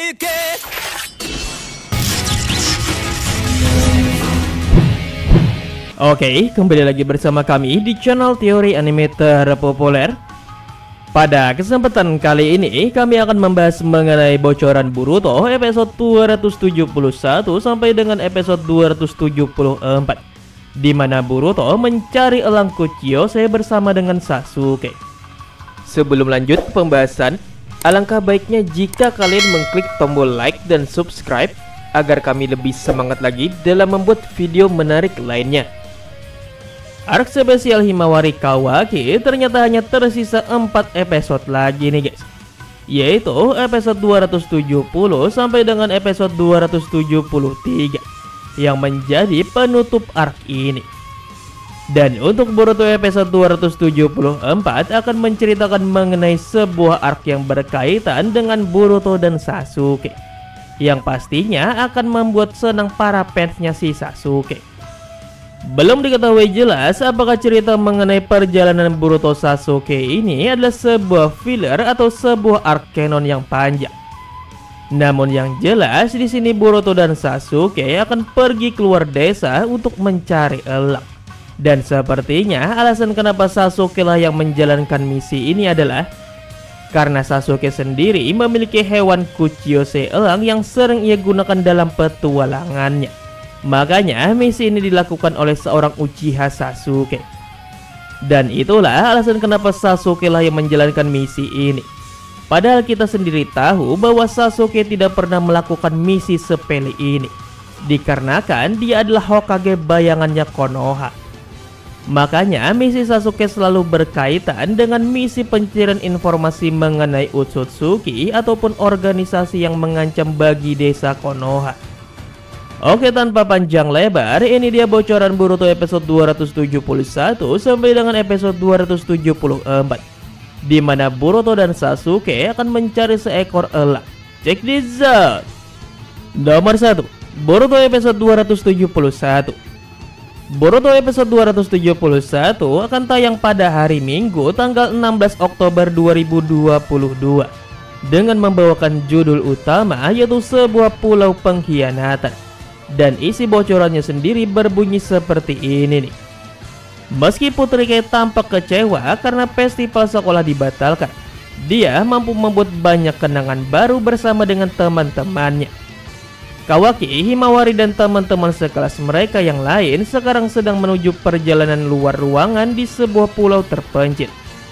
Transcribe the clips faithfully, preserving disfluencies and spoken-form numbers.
Oke, kembali lagi bersama kami di channel teori anime terpopuler. Pada kesempatan kali ini, kami akan membahas mengenai bocoran Boruto episode dua ratus tujuh puluh satu sampai dengan episode dua ratus tujuh puluh empat, di mana Boruto mencari elang Kuchiyose bersama dengan Sasuke. Sebelum lanjut pembahasan, alangkah baiknya jika kalian mengklik tombol like dan subscribe agar kami lebih semangat lagi dalam membuat video menarik lainnya. Arc spesial Himawari Kawaki ternyata hanya tersisa empat episode lagi nih guys, yaitu episode dua ratus tujuh puluh sampai dengan episode dua ratus tujuh puluh tiga yang menjadi penutup arc ini. Dan untuk Boruto episode dua ratus tujuh puluh empat akan menceritakan mengenai sebuah arc yang berkaitan dengan Boruto dan Sasuke, yang pastinya akan membuat senang para fansnya si Sasuke. Belum diketahui jelas apakah cerita mengenai perjalanan Boruto Sasuke ini adalah sebuah filler atau sebuah arc canon yang panjang. Namun yang jelas di sini Boruto dan Sasuke akan pergi keluar desa untuk mencari elang. Dan sepertinya alasan kenapa Sasuke lah yang menjalankan misi ini adalah karena Sasuke sendiri memiliki hewan Kuchiyose elang yang sering ia gunakan dalam petualangannya. Makanya misi ini dilakukan oleh seorang Uchiha Sasuke. Dan itulah alasan kenapa Sasuke lah yang menjalankan misi ini. Padahal kita sendiri tahu bahwa Sasuke tidak pernah melakukan misi sepele ini, dikarenakan dia adalah Hokage bayangannya Konoha. Makanya misi Sasuke selalu berkaitan dengan misi pencarian informasi mengenai Otsutsuki ataupun organisasi yang mengancam bagi desa Konoha. Oke, tanpa panjang lebar, ini dia bocoran Boruto episode dua ratus tujuh puluh satu sampai dengan episode dua ratus tujuh puluh empat, di mana Boruto dan Sasuke akan mencari seekor elang. Check this out. Nomor satu, Boruto episode dua ratus tujuh puluh satu. Boruto episode dua ratus tujuh puluh satu akan tayang pada hari Minggu tanggal enam belas Oktober dua ribu dua puluh dua dengan membawakan judul utama yaitu sebuah pulau pengkhianatan. Dan isi bocorannya sendiri berbunyi seperti ini nih. Meski Putri Kei tampak kecewa karena festival sekolah dibatalkan, dia mampu membuat banyak kenangan baru bersama dengan teman-temannya. Kawaki, Himawari dan teman-teman sekelas mereka yang lain sekarang sedang menuju perjalanan luar ruangan di sebuah pulau terpencil.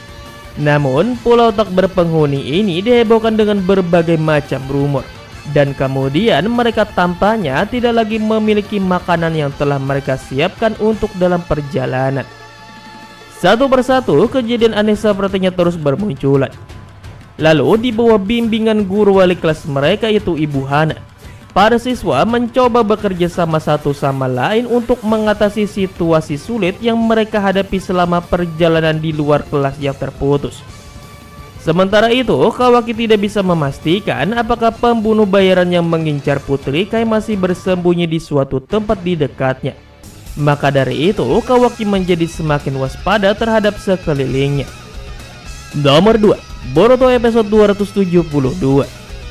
Namun pulau tak berpenghuni ini dihebohkan dengan berbagai macam rumor. Dan kemudian mereka tampaknya tidak lagi memiliki makanan yang telah mereka siapkan untuk dalam perjalanan. Satu persatu kejadian aneh sepertinya terus bermunculan. Lalu di bawah bimbingan guru wali kelas mereka yaitu Ibu Hana, para siswa mencoba bekerja sama satu sama lain untuk mengatasi situasi sulit yang mereka hadapi selama perjalanan di luar kelas yang terputus. Sementara itu, Kawaki tidak bisa memastikan apakah pembunuh bayaran yang mengincar Putri Kai masih bersembunyi di suatu tempat di dekatnya. Maka dari itu, Kawaki menjadi semakin waspada terhadap sekelilingnya. Nomor dua, Boruto episode dua ratus tujuh puluh dua.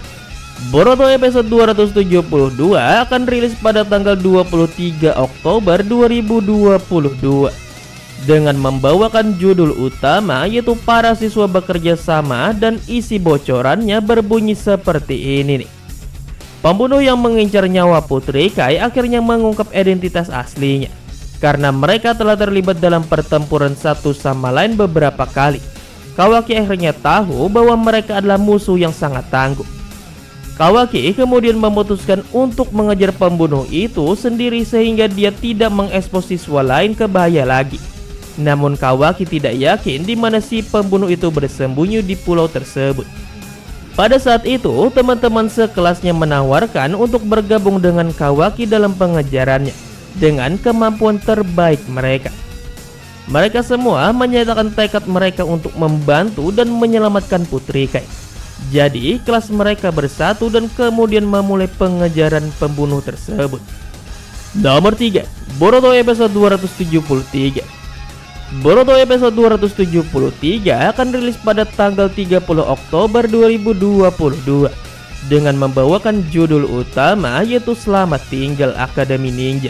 Boruto episode dua ratus tujuh puluh dua akan rilis pada tanggal dua puluh tiga Oktober dua ribu dua puluh dua. Dengan membawakan judul utama yaitu para siswa bekerja sama, dan isi bocorannya berbunyi seperti ini nih. Pembunuh yang mengincar nyawa Putri Kai akhirnya mengungkap identitas aslinya karena mereka telah terlibat dalam pertempuran satu sama lain beberapa kali. Kawaki akhirnya tahu bahwa mereka adalah musuh yang sangat tangguh. Kawaki kemudian memutuskan untuk mengejar pembunuh itu sendiri sehingga dia tidak mengekspos siswa lain ke bahaya lagi. Namun Kawaki tidak yakin di mana si pembunuh itu bersembunyi di pulau tersebut. Pada saat itu, teman-teman sekelasnya menawarkan untuk bergabung dengan Kawaki dalam pengejarannya dengan kemampuan terbaik mereka. Mereka semua menyatakan tekad mereka untuk membantu dan menyelamatkan Putri Kai. Jadi, kelas mereka bersatu dan kemudian memulai pengejaran pembunuh tersebut. Nomor tiga, Boruto episode dua ratus tujuh puluh tiga. Boruto episode dua ratus tujuh puluh tiga akan rilis pada tanggal tiga puluh Oktober dua ribu dua puluh dua dengan membawakan judul utama yaitu Selamat Tinggal Akademi Ninja.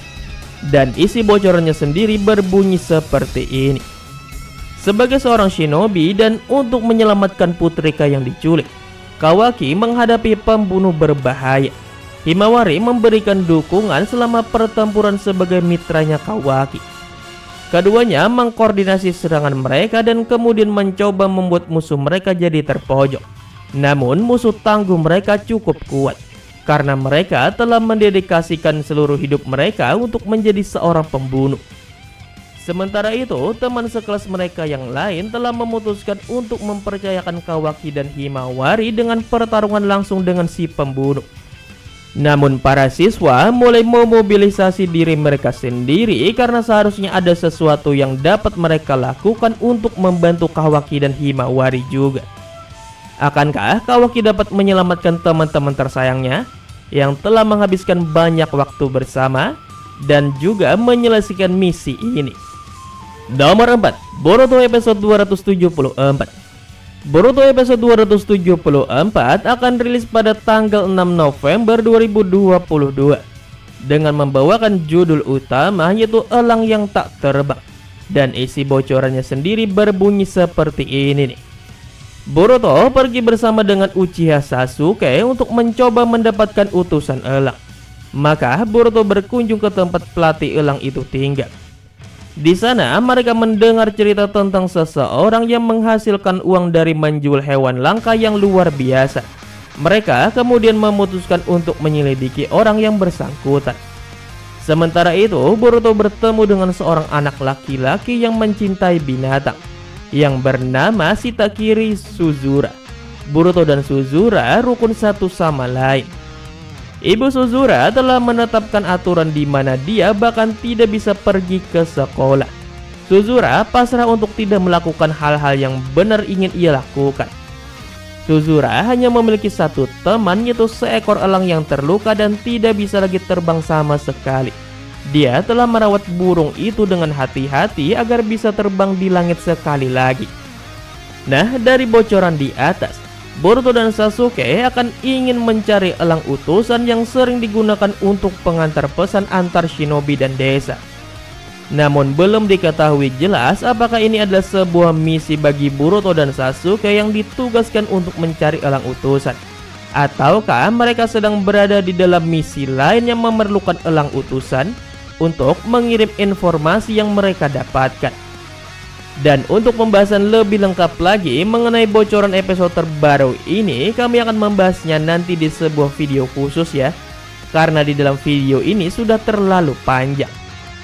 Dan isi bocorannya sendiri berbunyi seperti ini. Sebagai seorang shinobi dan untuk menyelamatkan Putrika yang diculik, Kawaki menghadapi pembunuh berbahaya. Himawari memberikan dukungan selama pertempuran sebagai mitranya Kawaki. Keduanya mengkoordinasi serangan mereka dan kemudian mencoba membuat musuh mereka jadi terpojok. Namun musuh tangguh mereka cukup kuat karena mereka telah mendedikasikan seluruh hidup mereka untuk menjadi seorang pembunuh. Sementara itu, teman sekelas mereka yang lain telah memutuskan untuk mempercayakan Kawaki dan Himawari dengan pertarungan langsung dengan si pembunuh. Namun para siswa mulai memobilisasi diri mereka sendiri karena seharusnya ada sesuatu yang dapat mereka lakukan untuk membantu Kawaki dan Himawari juga. Akankah Kawaki dapat menyelamatkan teman-teman tersayangnya yang telah menghabiskan banyak waktu bersama dan juga menyelesaikan misi ini? Nomor empat, Boruto episode dua ratus tujuh puluh empat. Boruto episode dua ratus tujuh puluh empat akan rilis pada tanggal enam November dua ribu dua puluh dua dengan membawakan judul utama yaitu Elang yang Tak Terbang. Dan isi bocorannya sendiri berbunyi seperti ini nih. Boruto pergi bersama dengan Uchiha Sasuke untuk mencoba mendapatkan utusan elang. Maka Boruto berkunjung ke tempat pelatih elang itu tinggal. Di sana mereka mendengar cerita tentang seseorang yang menghasilkan uang dari menjual hewan langka yang luar biasa. Mereka kemudian memutuskan untuk menyelidiki orang yang bersangkutan. Sementara itu Boruto bertemu dengan seorang anak laki-laki yang mencintai binatang yang bernama Shitakiri Suzura. Boruto dan Suzura rukun satu sama lain. Ibu Suzura telah menetapkan aturan di mana dia bahkan tidak bisa pergi ke sekolah. Suzura pasrah untuk tidak melakukan hal-hal yang benar ingin ia lakukan. Suzura hanya memiliki satu teman yaitu seekor elang yang terluka dan tidak bisa lagi terbang sama sekali. Dia telah merawat burung itu dengan hati-hati agar bisa terbang di langit sekali lagi. Nah, dari bocoran di atas, Boruto dan Sasuke akan ingin mencari elang utusan yang sering digunakan untuk pengantar pesan antar shinobi dan desa. Namun belum diketahui jelas apakah ini adalah sebuah misi bagi Boruto dan Sasuke yang ditugaskan untuk mencari elang utusan, ataukah mereka sedang berada di dalam misi lain yang memerlukan elang utusan untuk mengirim informasi yang mereka dapatkan. Dan untuk pembahasan lebih lengkap lagi mengenai bocoran episode terbaru ini, kami akan membahasnya nanti di sebuah video khusus ya, karena di dalam video ini sudah terlalu panjang.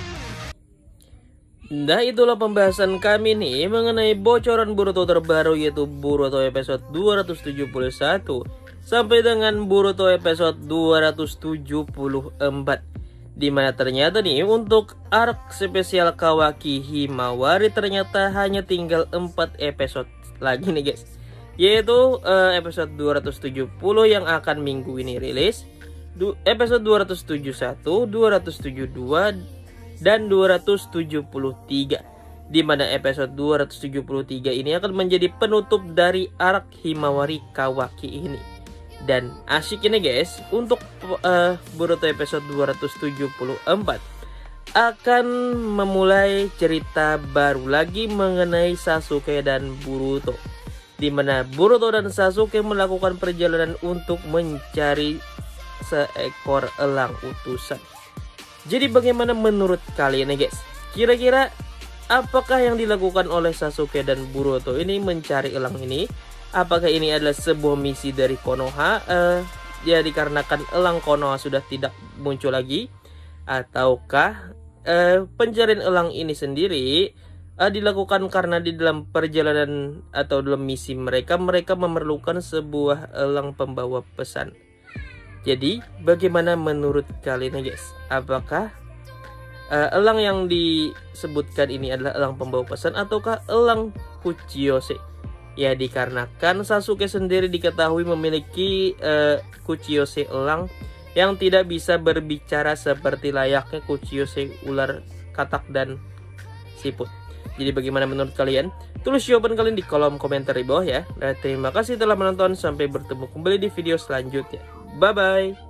Nah, itulah pembahasan kami nih mengenai bocoran Boruto terbaru yaitu Boruto episode dua ratus tujuh puluh satu sampai dengan Boruto episode dua ratus tujuh puluh empat. Dimana ternyata nih untuk arc spesial Kawaki Himawari ternyata hanya tinggal empat episode lagi nih guys. Yaitu uh, episode dua ratus tujuh puluh yang akan minggu ini rilis, du episode dua ratus tujuh puluh satu, dua ratus tujuh puluh dua, dan dua ratus tujuh puluh tiga. Dimana episode dua ratus tujuh puluh tiga ini akan menjadi penutup dari arc Himawari Kawaki ini. Dan asik ini guys, untuk uh, Boruto episode dua ratus tujuh puluh empat akan memulai cerita baru lagi mengenai Sasuke dan Boruto, dimana Boruto dan Sasuke melakukan perjalanan untuk mencari seekor elang utusan. Jadi bagaimana menurut kalian nih guys? Kira-kira apakah yang dilakukan oleh Sasuke dan Boruto ini mencari elang ini? Apakah ini adalah sebuah misi dari Konoha uh, ya dikarenakan elang Konoha sudah tidak muncul lagi, ataukah uh, pencarian elang ini sendiri uh, dilakukan karena di dalam perjalanan atau dalam misi mereka mereka memerlukan sebuah elang pembawa pesan. Jadi bagaimana menurut kalian guys? Apakah uh, elang yang disebutkan ini adalah elang pembawa pesan ataukah elang Kuchiyose? Ya dikarenakan Sasuke sendiri diketahui memiliki uh, Kuchiyose elang yang tidak bisa berbicara seperti layaknya Kuchiyose ular katak dan siput. Jadi bagaimana menurut kalian? Tulis jawaban kalian di kolom komentar di bawah ya. Dan terima kasih telah menonton, sampai bertemu kembali di video selanjutnya. Bye bye.